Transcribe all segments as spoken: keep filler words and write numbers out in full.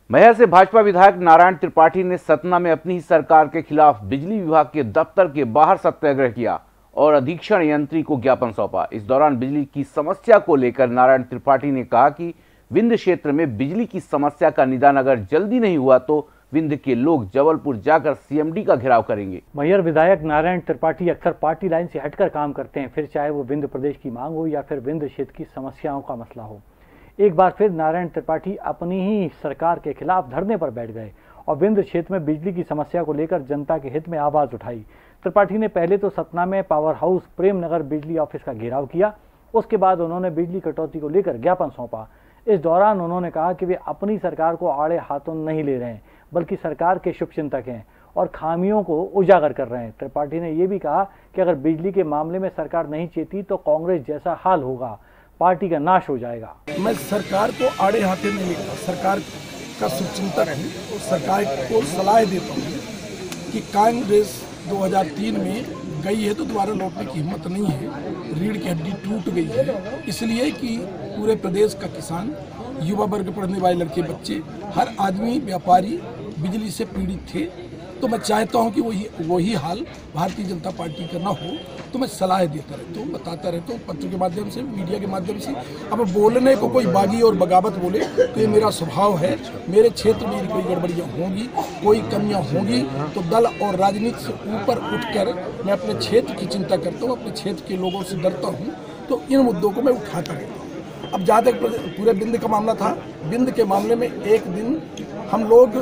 मैहर से भाजपा विधायक नारायण त्रिपाठी ने सतना में अपनी ही सरकार के खिलाफ बिजली विभाग के दफ्तर के बाहर सत्याग्रह किया और अधीक्षण यंत्री को ज्ञापन सौंपा। इस दौरान बिजली की समस्या को लेकर नारायण त्रिपाठी ने कहा कि विंध्य क्षेत्र में बिजली की समस्या का निदान अगर जल्दी नहीं हुआ तो विंध्य के लोग जबलपुर जाकर सीएमडी का घेराव करेंगे। मैहर विधायक नारायण त्रिपाठी अक्सर पार्टी लाइन से हटकर काम करते हैं, फिर चाहे वो विंध्य प्रदेश की मांग हो या फिर विंध्य क्षेत्र की समस्याओं का मसला हो। एक बार फिर नारायण त्रिपाठी अपनी ही सरकार के खिलाफ धरने पर बैठ गए और विंध्य क्षेत्र में बिजली की समस्या को लेकर जनता के हित में आवाज उठाई। त्रिपाठी ने पहले तो सतना में पावर हाउस प्रेम नगर बिजली ऑफिस का घेराव किया, उसके बाद उन्होंने बिजली कटौती को लेकर ज्ञापन सौंपा। इस दौरान उन्होंने कहा कि वे अपनी सरकार को आड़े हाथों नहीं ले रहे हैं, बल्कि सरकार के शुभचिंतक हैं और खामियों को उजागर कर रहे हैं। त्रिपाठी ने यह भी कहा कि अगर बिजली के मामले में सरकार नहीं चेती तो कांग्रेस जैसा हाल होगा, पार्टी का नाश हो जाएगा। मैं सरकार को आड़े हाथे नहीं लेता, सरकार का शुभचिंतक हूँ। सरकार को सलाह देता हूँ कि कांग्रेस दो हज़ार तीन में गई है तो दोबारा लौटने की हिम्मत नहीं है। रीढ़ की हड्डी टूट गई है, इसलिए कि पूरे प्रदेश का किसान, युवा वर्ग, पढ़ने वाले लड़के बच्चे, हर आदमी, व्यापारी बिजली से पीड़ित थे। तो मैं चाहता हूं कि वही वही हाल भारतीय जनता पार्टी का ना हो। तो मैं सलाह देता रहता हूँ, बताता रहता हूँ, पत्र के माध्यम से, मीडिया के माध्यम से। अब बोलने को कोई बागी और बगावत बोले तो ये मेरा स्वभाव है। मेरे क्षेत्र में कोई गड़बड़ियाँ होंगी, कोई कमियाँ होंगी तो दल और राजनीति से ऊपर उठकर मैं अपने क्षेत्र की चिंता करता हूँ, अपने क्षेत्र के लोगों से डरता हूँ। तो इन मुद्दों को मैं उठाता रहता हूँ। अब जहाँ तक पूरे बिंद का मामला था, बिंद के मामले में एक दिन हम लोग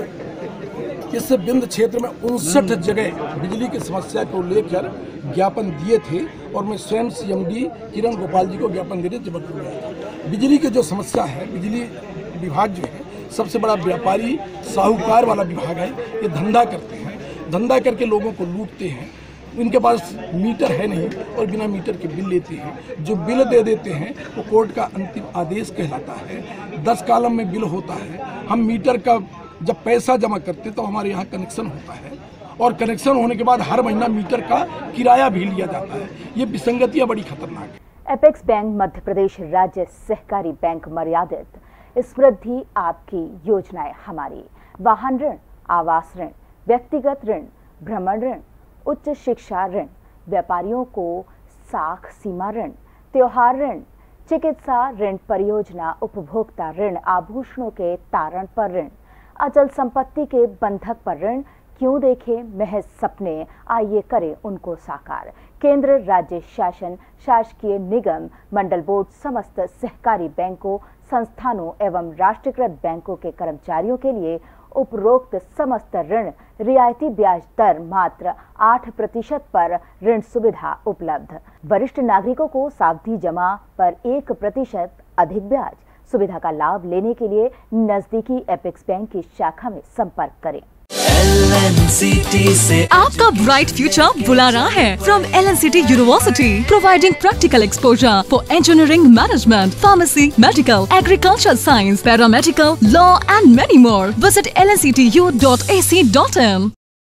इस बिंद क्षेत्र में उनसठ जगह बिजली की समस्या को लेकर ज्ञापन दिए थे और मैं स्वयं सीएमडी किरण गोपाल जी को ज्ञापन देने जबलपुर गया था। बिजली की जो समस्या है, बिजली विभाग जो है सबसे बड़ा व्यापारी साहूकार वाला विभाग है। ये धंधा करते हैं, धंधा करके लोगों को लूटते हैं। इनके पास मीटर है नहीं और बिना मीटर के बिल लेते हैं। जो बिल दे देते हैं वो कोर्ट का अंतिम आदेश कहलाता है। दस कॉलम में बिल होता है। हम मीटर का जब पैसा जमा करते तो हमारे यहाँ कनेक्शन होता है और कनेक्शन होने के बाद हर महीना मीटर का किराया भी लिया जाता है। ये विसंगतियाँ बड़ी खतरनाक है। एपेक्स बैंक मध्य प्रदेश राज्य सहकारी बैंक मर्यादित, समृद्धि आपकी, योजनाएं हमारी, वाहन ऋण, आवास ऋण, व्यक्तिगत ऋण, भ्रमण ऋण, उच्च शिक्षा ऋण, व्यापारियों को साख सीमा ऋण, त्योहार ऋण, चिकित्सा ऋण, परियोजना उपभोक्ता ऋण, आभूषणों के तारण पर ऋण, अचल संपत्ति के बंधक पर ऋण। क्यों देखें महज सपने, आइए करें उनको साकार। केंद्र, राज्य शासन, शासकीय निगम, मंडल बोर्ड, समस्त सहकारी बैंकों, संस्थानों एवं राष्ट्रीयकृत बैंकों के कर्मचारियों के लिए उपरोक्त समस्त ऋण रियायती ब्याज दर मात्र आठ प्रतिशत पर ऋण सुविधा उपलब्ध। वरिष्ठ नागरिकों को सावधि जमा पर एक प्रतिशत अधिक ब्याज। सुविधा का लाभ लेने के लिए नजदीकी एपेक्स बैंक की शाखा में संपर्क करें। एल एन सी टी से आपका ब्राइट फ्यूचर बुला रहा है। From L N C T university, providing practical exposure for engineering, management, pharmacy, medical, agriculture science, paramedical, law and many more. Visit L N C T U dot A C dot in.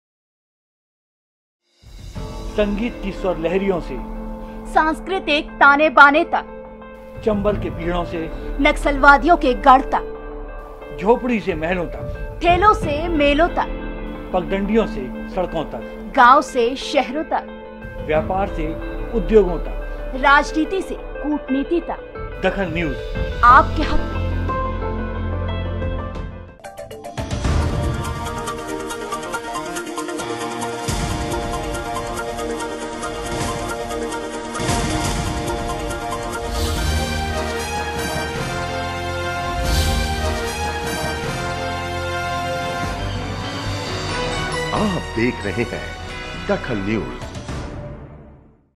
संगीत की स्वर लहरियों से सांस्कृतिक ताने बाने तक, चंबल के पीड़ों से नक्सलवादियों के गढ़ तक, झोपड़ी से महलों तक, ठेलों से मेलों तक, पगडंडियों से सड़कों तक, गांव से शहरों तक, व्यापार से उद्योगों तक, राजनीति से कूटनीति तक, दखल न्यूज आपके हक में। आप देख रहे हैं दखल न्यूज।